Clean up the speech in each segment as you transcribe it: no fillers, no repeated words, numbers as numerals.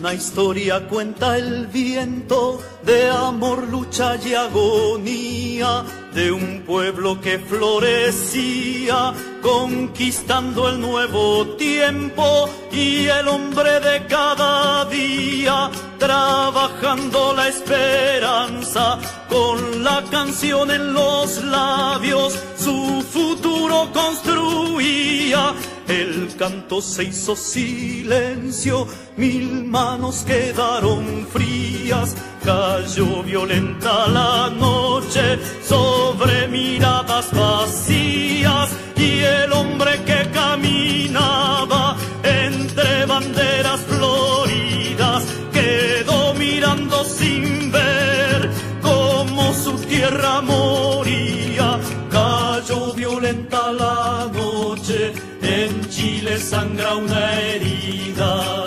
Una historia cuenta el viento de amor, lucha y agonía de un pueblo que florecía conquistando el nuevo tiempo, y el hombre de cada día trabajando la esperanza con la canción en los labios su futuro construía. El canto se hizo silencio, 1000 manos quedaron frías, cayó violenta la noche sobre miradas vacías, y el hombre que caminaba entre banderas floridas quedó mirando sin ver cómo su tierra moría. Cayó violenta la noche, en Chile sangra una herida.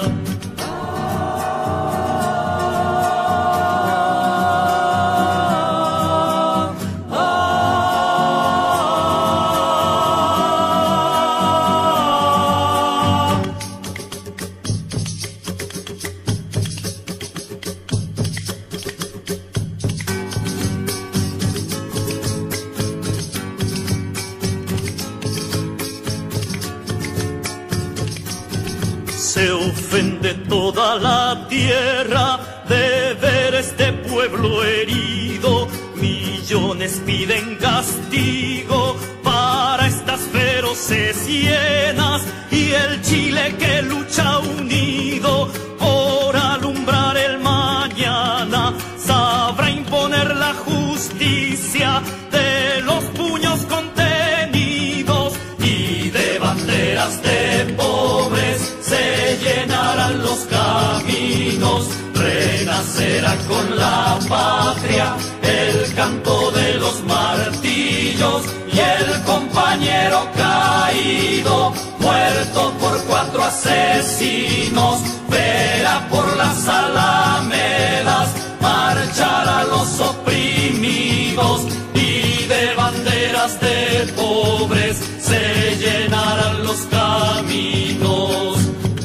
Se ofende toda la tierra de ver este pueblo herido. Millones piden castigo para estas feroces hienas, y el Chile que lucha unido por alumbrar el mañana sabrá imponer la justicia de los puños contenidos, y de banderas de pobres se llenarán los caminos. Renacerá con la patria el canto de los martillos, y el compañero caído, muerto por 4 asesinos, verá por las alamedas marchar a los oprimidos, y de banderas de pobres se llenarán los caminos.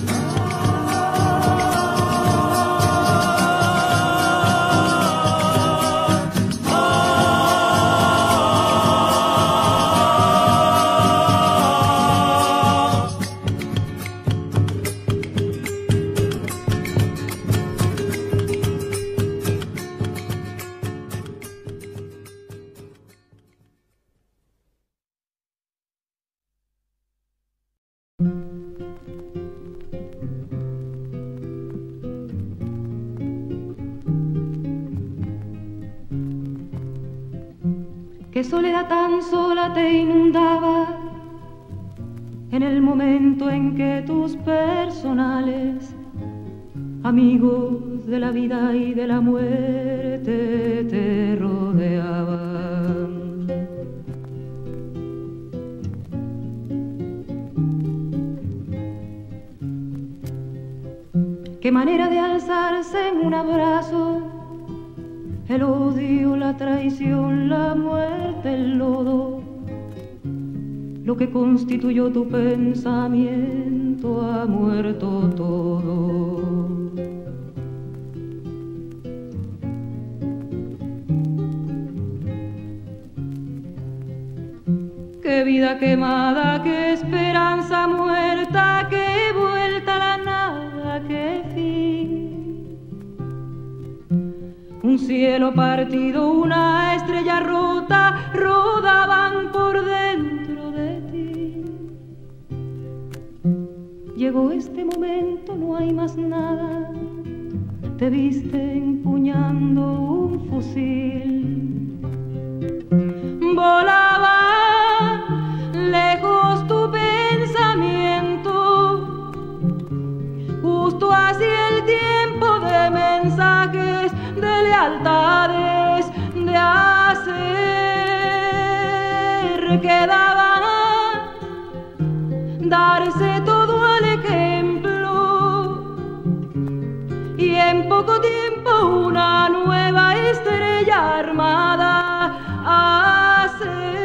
Qué soledad tan sola te inundaba en el momento en que tus personales amigos de la vida y de la muerte te rodeaban. Qué manera de alzarse en un abrazo el odio, la traición, la muerte, el lodo, lo que constituyó tu pensamiento ha muerto todo. Qué vida quemada, qué esperanza muerta, qué vuelta a la nada, qué fin. Un cielo partido, una estrella rota, rodaban por dentro de ti. Llegó este momento, no hay más nada. Te viste empuñando un fusil. Volaba lejos tu pensamiento, justo hacia el tiempo de mensajes, de lealtades, de hacer. Quedaba darse todo al ejemplo, y en poco tiempo una nueva estrella armada hacer.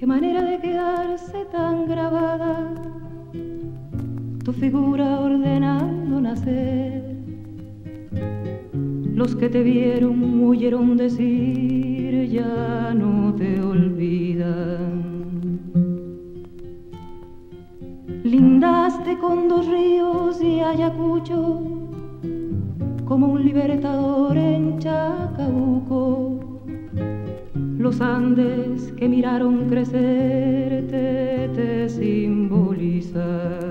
manera de quedarse tan grabada, tu figura ordenando nacer. Los que te vieron oyeron decir, ya no te olvidan. Lindaste con 2 ríos y Ayacucho, como un libertador en Chacabuco. Los Andes que miraron crecerte te simbolizan.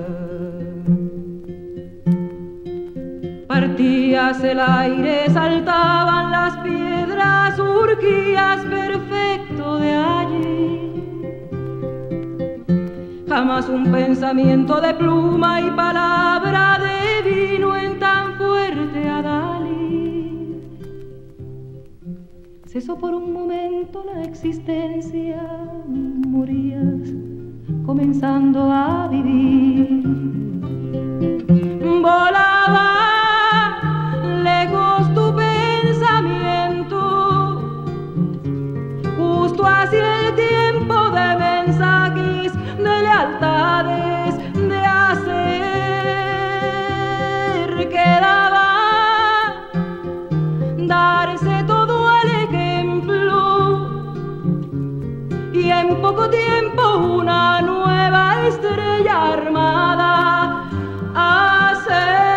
Partías el aire, saltaban las piedras, surgías perfecto de allí. Jamás un pensamiento de pluma y palabra devino en tan fuerte Adalid. Cesó por un momento la existencia, morías comenzando a vivir. Volaba lejos tu pensamiento, justo hacia el tiempo de mensajes, de lealtades, de hacer. Quedaba darse todo el ejemplo y en poco tiempo una nueva estrella armada hacer.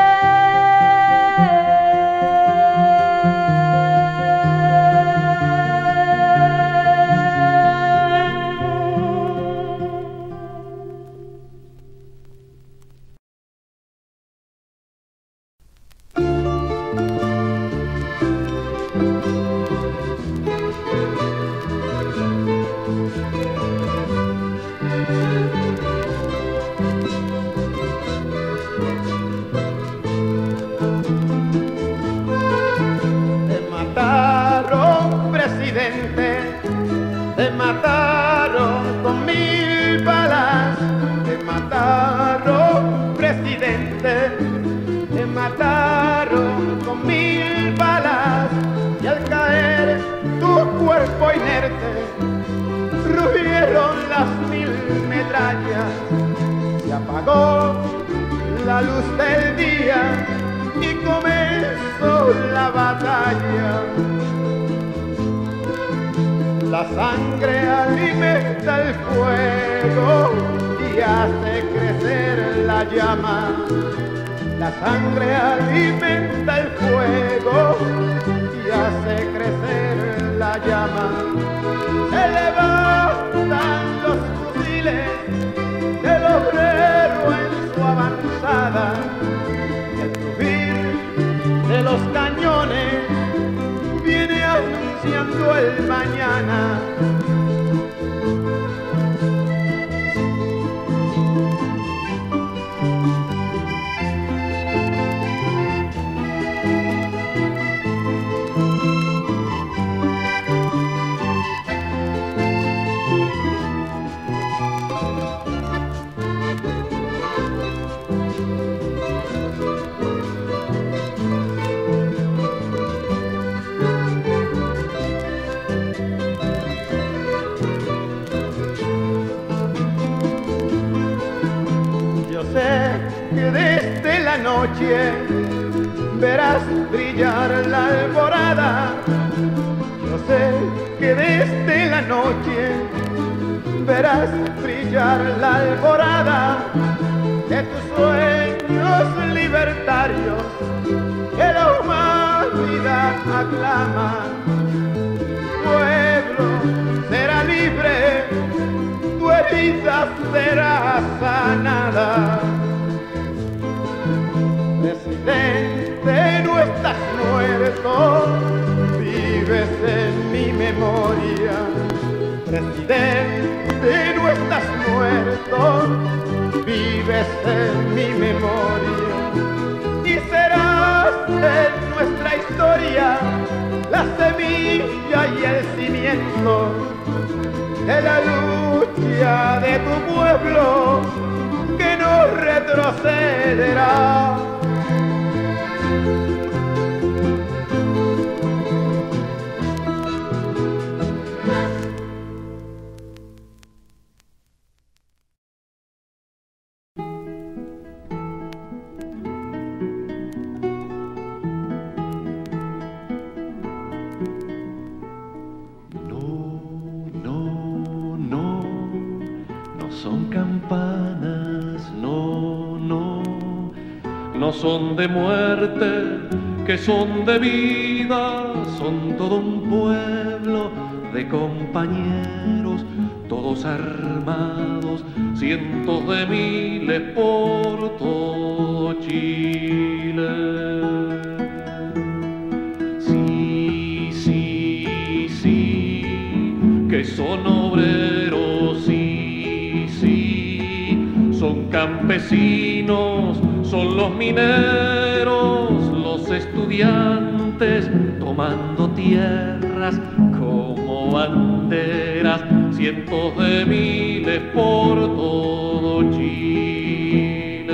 Te mataron con 1000 balas, te mataron, presidente, te mataron con 1000 balas, y al caer tu cuerpo inerte, rugieron las 1000 metrallas, se apagó la luz del día y comenzó la batalla. La sangre alimenta el fuego y hace crecer la llama. La sangre alimenta el fuego y hace crecer la llama. Se levantan los fusiles del obrero en su avanzada, y el rugir de los cañones viene anunciando el mañana. Desde la noche verás brillar la alborada. Yo sé que desde la noche verás brillar la alborada de tus sueños libertarios que la humanidad aclama. Pueblo será libre, tu herida será sanada. Presidente, no estás muerto, vives en mi memoria. Presidente, no estás muerto, vives en mi memoria. Y serás en nuestra historia la semilla y el cimiento de la lucha de tu pueblo que no retrocederá. son campanas, no, no, no son de muerte, que son de vida, son todo un pueblo de compañeros, todos armados, cientos de miles por todo Chile. Sí, sí, sí, que son obreros, sí, sí, son campesinos, son los mineros, los estudiantes tomando tierras como banderas, cientos de miles por todo Chile.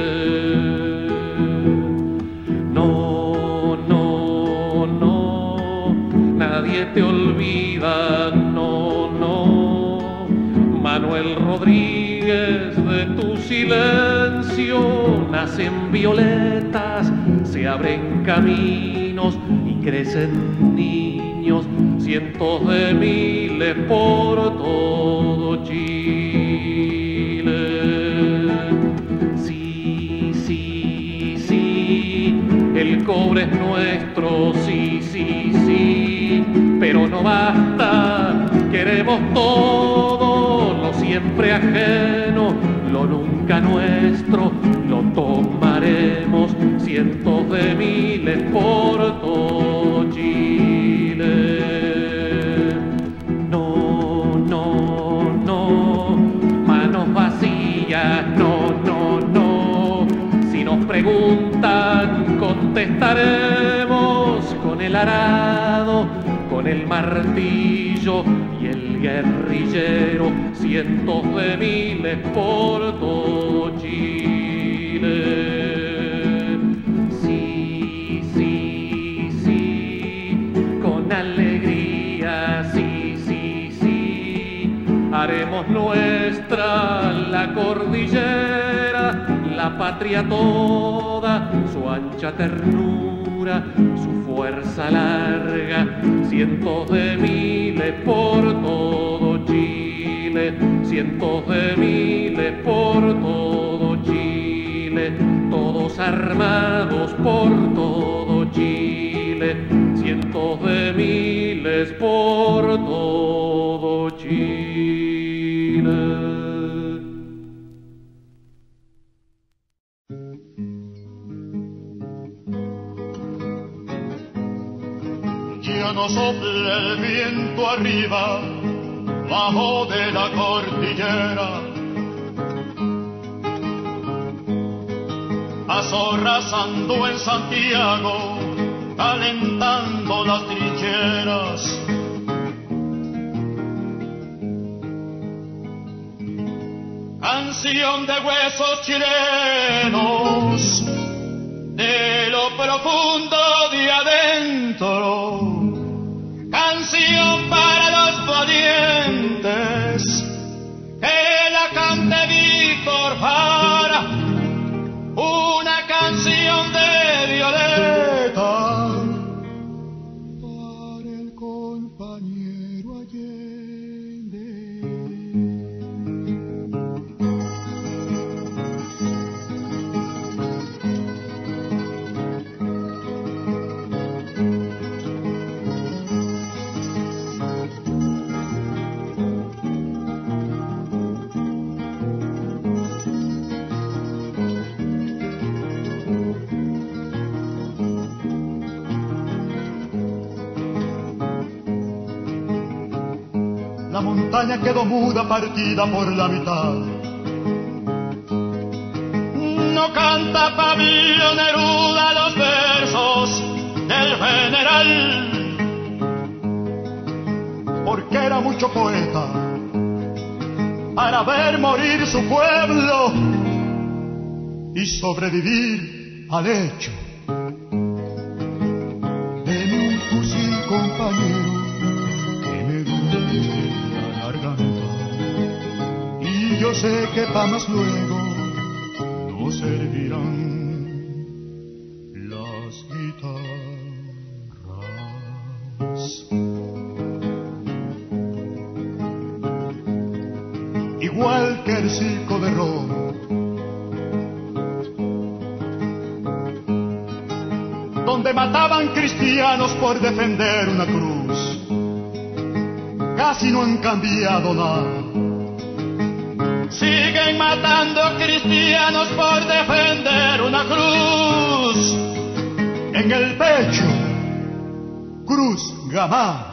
No, no, no, nadie te olvida, no, no, Manuel Rodríguez, de tu silencio nacen violetas, se abren caminos y crecen niños, cientos de miles por todo Chile. Sí, sí, sí, el cobre es nuestro, sí, sí, sí, pero no basta, queremos todo, lo siempre ajeno, lo nunca nuestro, lo tomaremos, cientos de miles por todo Chile. No, no, no, manos vacías, no, no, no, si nos preguntan contestaremos con el arado, con el martillo y el guerrillero, cientos de miles por todo Chile. Sí, sí, sí, con alegría, sí, sí, sí, haremos nuestra la cordillera, la patria toda, su ancha ternura, su fuerza larga, cientos de miles por todo Chile, cientos de miles por todo Chile, todos armados por todo Chile, cientos de miles por todo Chile. Ya no sopla el viento arriba, bajo de la cordillera. Azorrazando en Santiago, calentando las trincheras. Canción de huesos chilenos, de lo profundo de adentro. Canción para los valientes, que la cante Víctor Jara, una canción de Violeta, para el compañero Allende. La montaña quedó muda, partida por la mitad. No canta Pablo Neruda los versos del general, porque era mucho poeta para ver morir su pueblo y sobrevivir al hecho. Deme un fusil, compañero, que me duele la garganta, y yo sé que pa' más luego no servirán las guitarras. igual que el circo de Roma. Donde mataban cristianos por defender una cruz, casi no han cambiado nada. Siguen matando cristianos por defender una cruz. En el pecho, cruz gamada.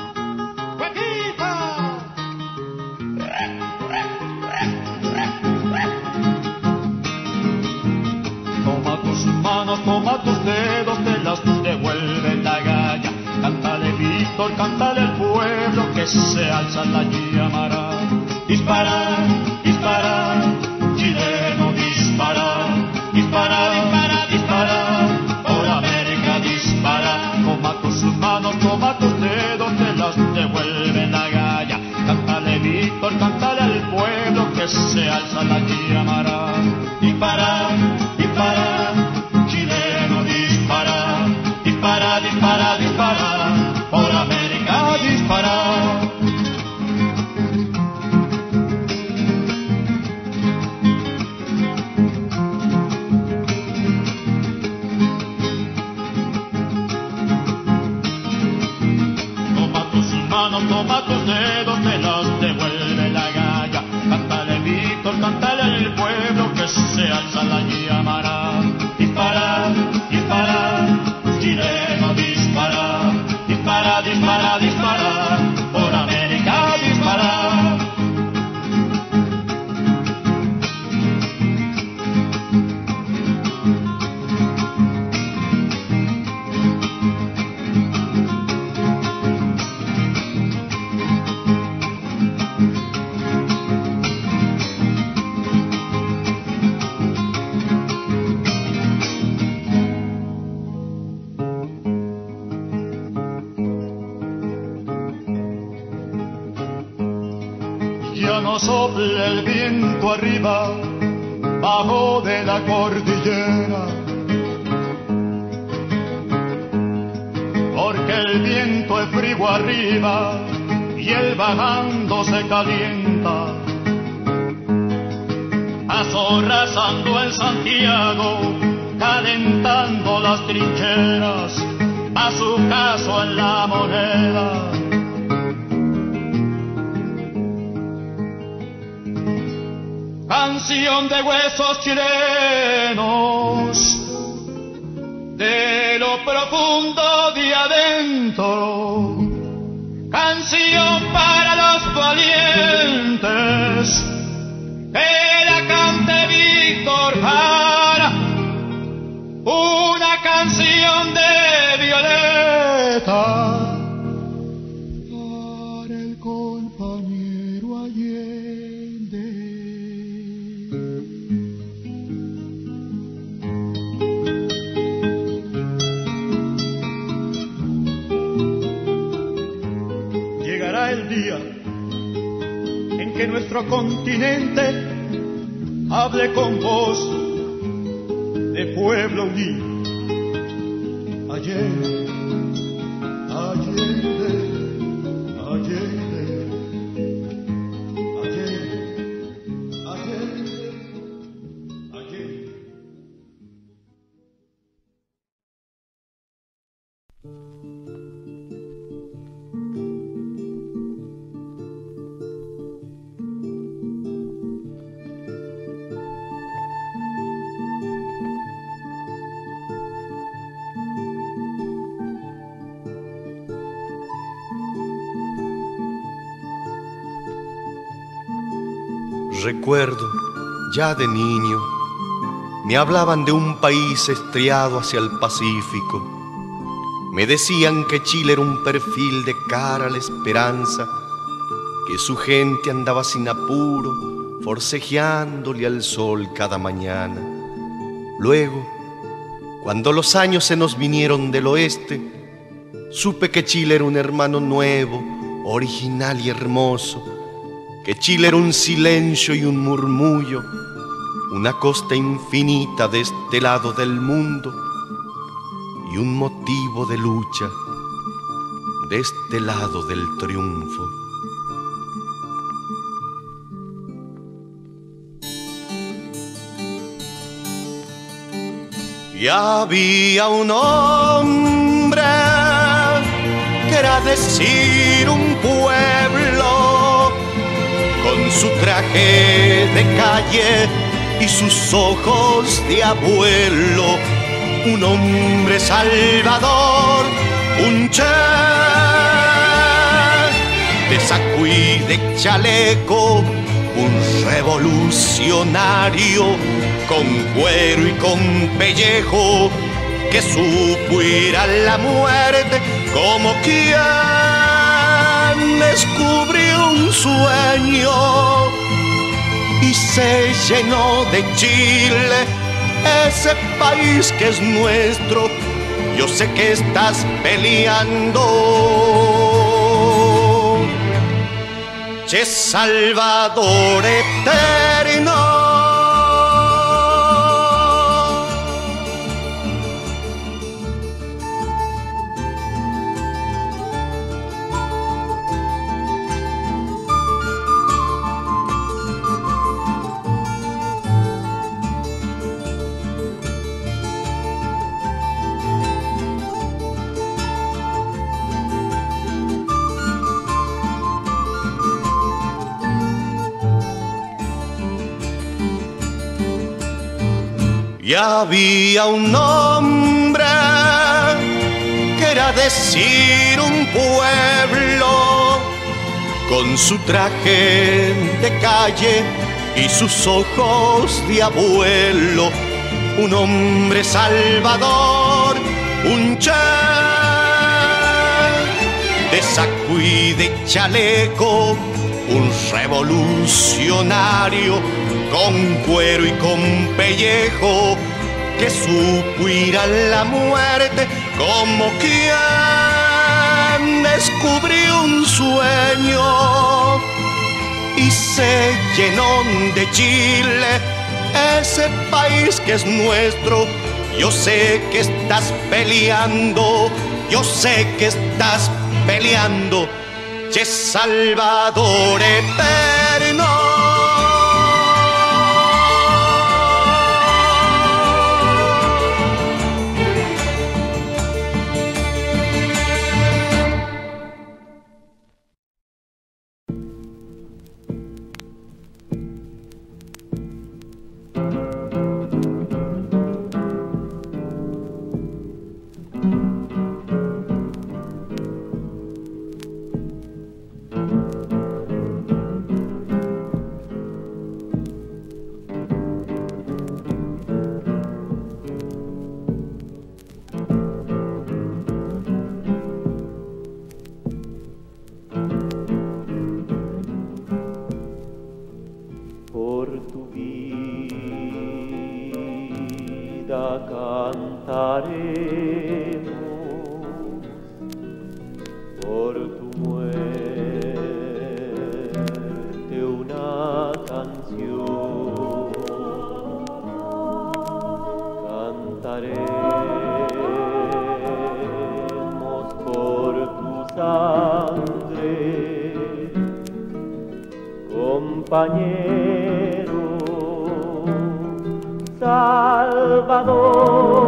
Toma tus manos, toma tus dedos, te las devuelve la galla. Cántale, Víctor, cántale al pueblo que se alza la llamará. Dispara, dispara, chileno, dispara, dispara, dispara, dispara, por América dispara. Toma tus manos, toma tus dedos, te las devuelve la galla. Cántale, Víctor, cántale al pueblo que se alza la llamará. Dispara, dispara, chileno, dispara, dispara, dispara, dispara, por América dispara. Toma tus dedos, te los devuelve la galla. Cántale, Víctor, cántale al pueblo que se alza la llamará. Dispara, dispara, chileno, dispara, dispara, dispara, dispara, por América dispara. No sople el viento arriba, bajo de la cordillera, porque el viento es frío arriba y el bajando se calienta. Azorrazando en Santiago, calentando las trincheras, a su caso en la Moneda. Canción de huesos chilenos, de lo profundo de adentro. Canción para los valientes, que la cante Víctor Jara. Una canción de Violeta para el compañero Allende. Llegará el día en que nuestro continente hable con voz de pueblo unido. Allende, Allende, Allende, Allende, Allende, Allende. Recuerdo, ya de niño, me hablaban de un país estriado hacia el Pacífico. Me decían que Chile era un perfil de cara a la esperanza, que su gente andaba sin apuro, forcejeándole al sol cada mañana. Luego, cuando los años se nos vinieron del oeste, supe que Chile era un hermano nuevo, original y hermoso, que Chile era un silencio y un murmullo, una costa infinita de este lado del mundo y un motivo de lucha de este lado del triunfo. Y había un hombre que era decir un pueblo, con su traje de calle y sus ojos de abuelo, un hombre salvador, un che de saco y de chaleco, un revolucionario con cuero y con pellejo, que supo ir a la muerte como quien descubrió un sueño y se llenó de Chile, ese país que es nuestro. Yo sé que estás peleando, che Salvador eterno. Y había un hombre que era decir un pueblo, con su traje de calle y sus ojos de abuelo, un hombre salvador, un che de saco y de chaleco, un revolucionario con cuero y con pellejo, que supo ir a la muerte como quien descubrió un sueño y se llenó de Chile, ese país que es nuestro. Yo sé que estás peleando, yo sé que estás peleando, che Salvador eterno. Compañero Salvador,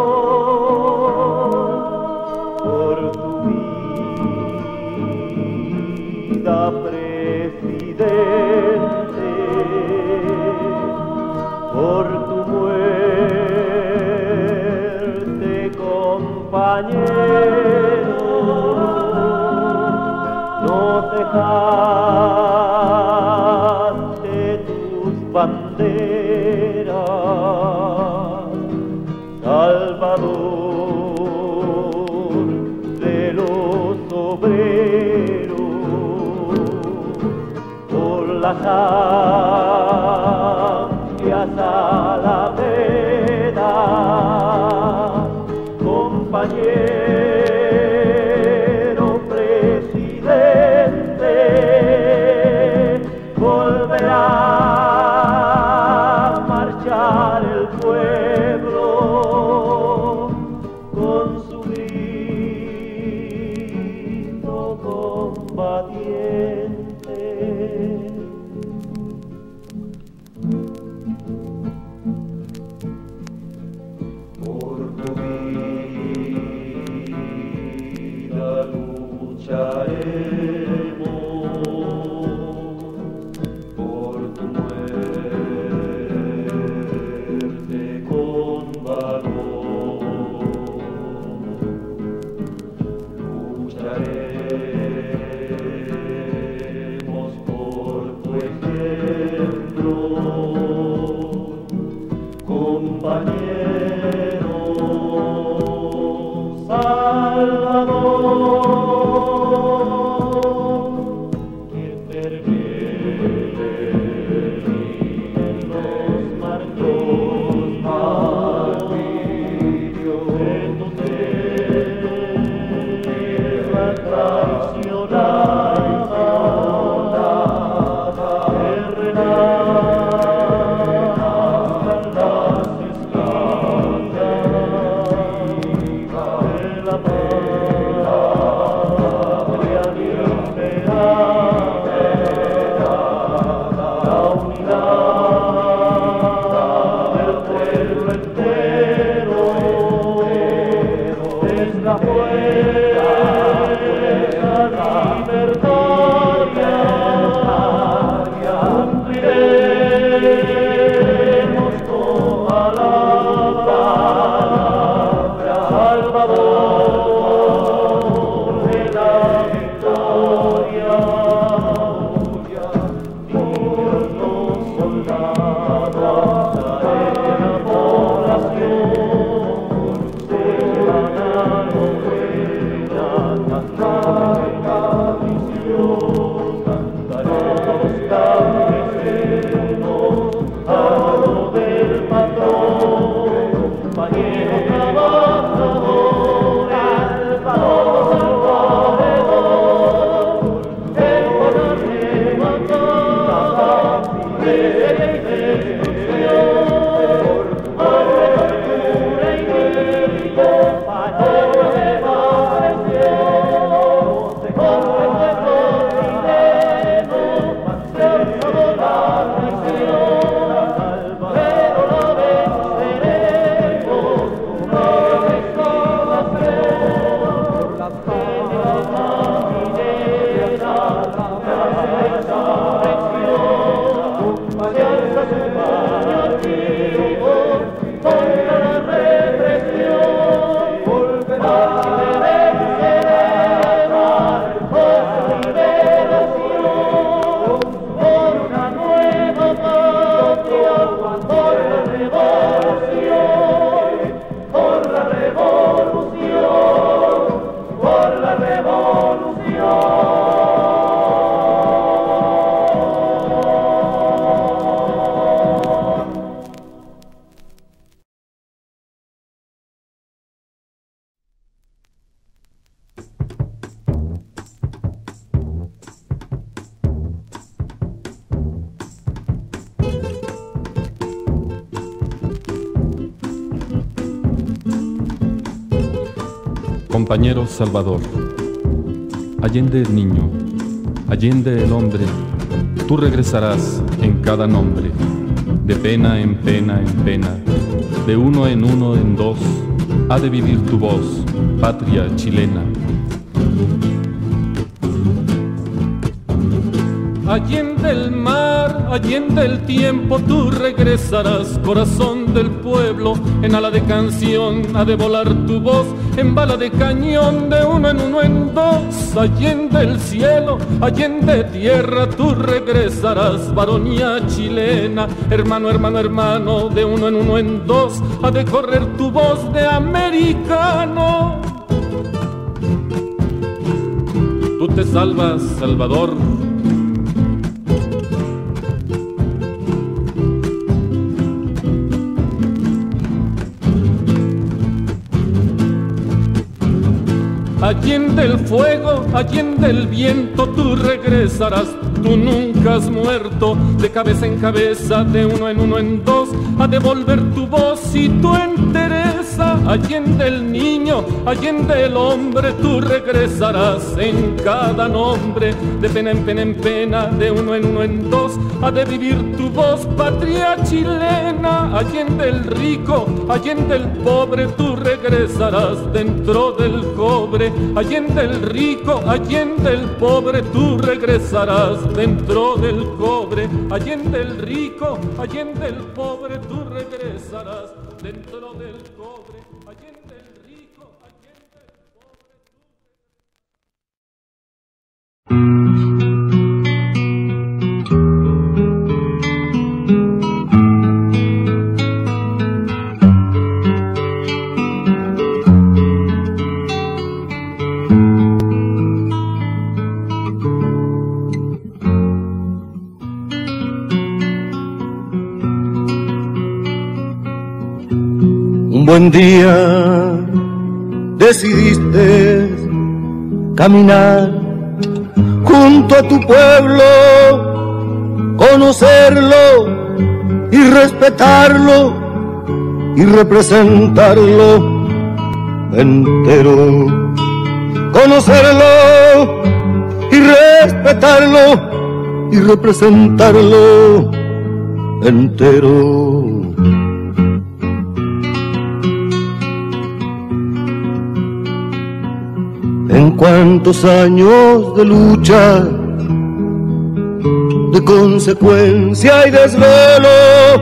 por tu vida, presidente, por tu muerte, compañero, nos dejaste tus banderas, Salvador de los obreros, por las amplias alamedas, compañero presidente, volverá a marchar el pueblo con su grito combatiente. Compañero Salvador, allende el niño, allende el hombre, tú regresarás en cada nombre, de pena en pena en pena, de uno en dos, ha de vivir tu voz, patria chilena. Allende el mar, allende el tiempo, tú regresarás, corazón del pueblo, en ala de canción ha de volar tu voz, en bala de cañón, de uno en dos, allende el cielo, allende tierra, tú regresarás, varonía chilena, hermano, hermano, hermano, de uno en dos, ha de correr tu voz de americano. Tú te salvas, Salvador. Allende el fuego, allende el viento, tú regresarás, tú nunca has muerto, de cabeza en cabeza, de uno en dos, a devolver tu voz y tu entereza. Allende el niño, allende el hombre, tú regresarás en cada nombre, de pena en pena en pena, de uno en dos, ha de vivir tu voz, patria chilena. Allende el rico, allende el pobre, tú regresarás dentro del cobre. Allende el rico, allende el pobre, tú regresarás dentro del cobre. Allende el rico, allende el pobre, tú regresarás dentro del cobre. Allende el rico, allende el pobre, Un buen día decidiste caminar junto a tu pueblo, conocerlo y respetarlo y representarlo entero. Conocerlo y respetarlo y representarlo entero. En cuántos años de lucha, de consecuencia y desvelo,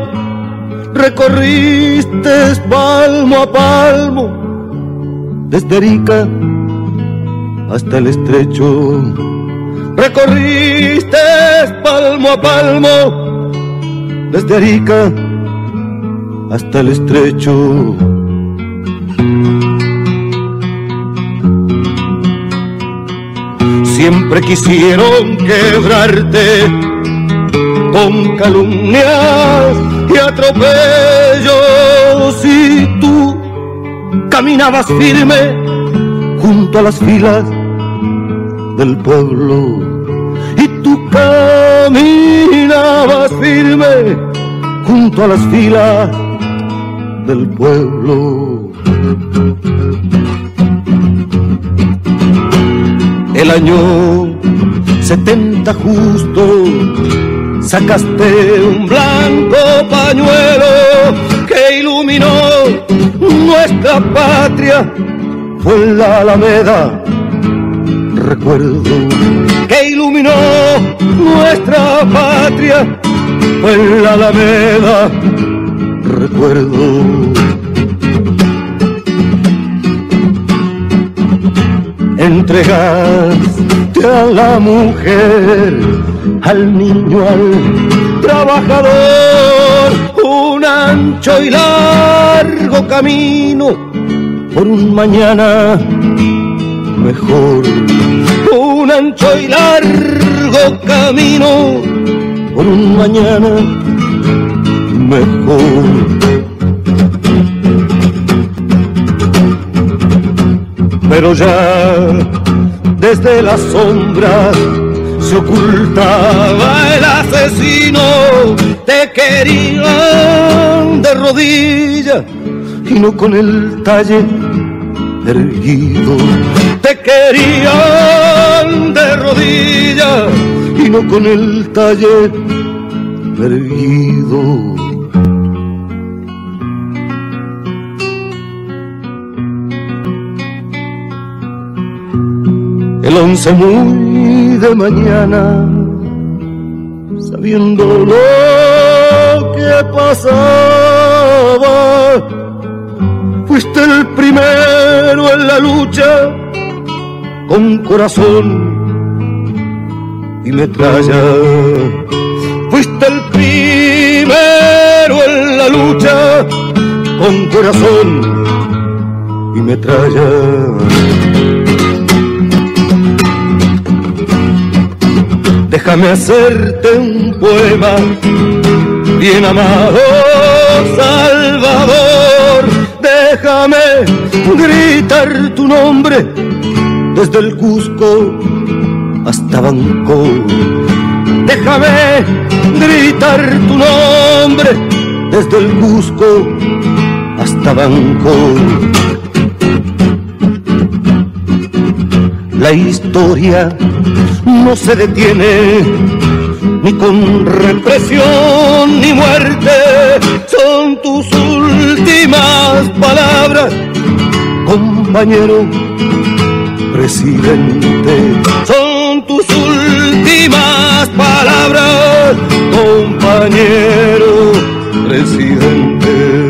recorriste palmo a palmo, desde Arica hasta el estrecho. Recorriste palmo a palmo, desde Arica hasta el estrecho. Siempre quisieron quebrarte con calumnias y atropellos, y tú caminabas firme junto a las filas del pueblo. Y tú caminabas firme junto a las filas del pueblo. El año 70 justo sacaste un blanco pañuelo que iluminó nuestra patria. Fue en la Alameda, recuerdo, que iluminó nuestra patria. Fue en la Alameda, recuerdo. Entregaste a la mujer, al niño, al trabajador, un ancho y largo camino por un mañana mejor. Un ancho y largo camino por un mañana mejor. Pero ya desde las sombras se ocultaba el asesino. Te querían de rodillas y no con el talle erguido. Te querían de rodillas y no con el talle erguido. El 11 muy de mañana, sabiendo lo que pasaba, fuiste el primero en la lucha, con corazón y metralla. Fuiste el primero en la lucha, con corazón y metralla. Déjame hacerte un poema, bien amado Salvador. Déjame gritar tu nombre desde el Cusco hasta Bangkok. Déjame gritar tu nombre desde el Cusco hasta Bangkok. La historia no se detiene ni con represión ni muerte. Son tus últimas palabras, compañero presidente. Son tus últimas palabras, compañero presidente.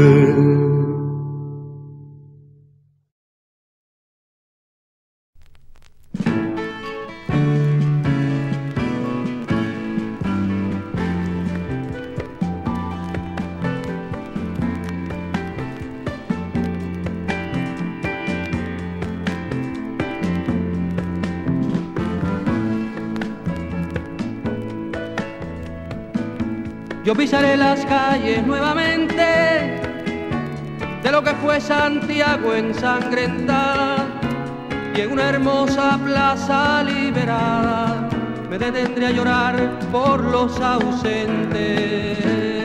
Yo pisaré las calles nuevamente de lo que fue Santiago ensangrentada, y en una hermosa plaza liberada me detendré a llorar por los ausentes.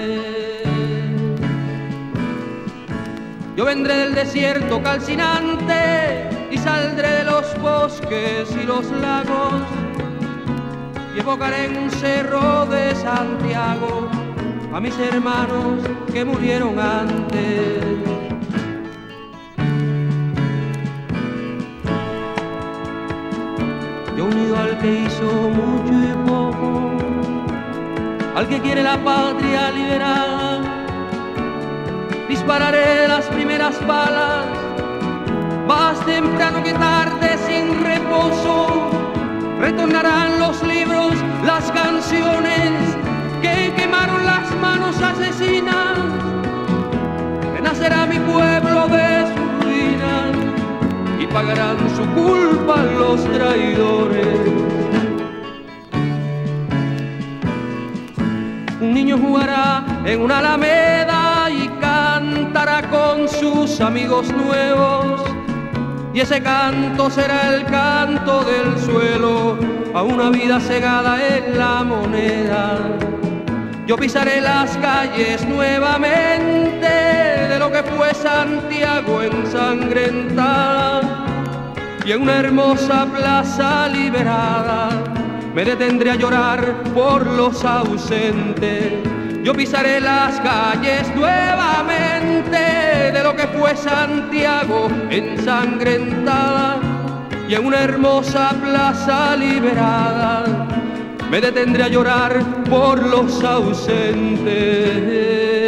Yo vendré del desierto calcinante y saldré de los bosques y los lagos, y evocaré en un cerro de Santiago a mis hermanos que murieron antes. Yo unido al que hizo mucho y poco, al que quiere la patria liberada, dispararé las primeras balas, más temprano que tarde sin reposo. Retornarán los libros, las canciones que quemaron las manos asesinas. Renacerá mi pueblo de su ruina y pagarán su culpa los traidores. Un niño jugará en una alameda y cantará con sus amigos nuevos, y ese canto será el canto del suelo a una vida cegada en la moneda. Yo pisaré las calles nuevamente de lo que fue Santiago ensangrentada, y en una hermosa plaza liberada me detendré a llorar por los ausentes. Yo pisaré las calles nuevamente de lo que fue Santiago ensangrentada, y en una hermosa plaza liberada me detendré a llorar por los ausentes.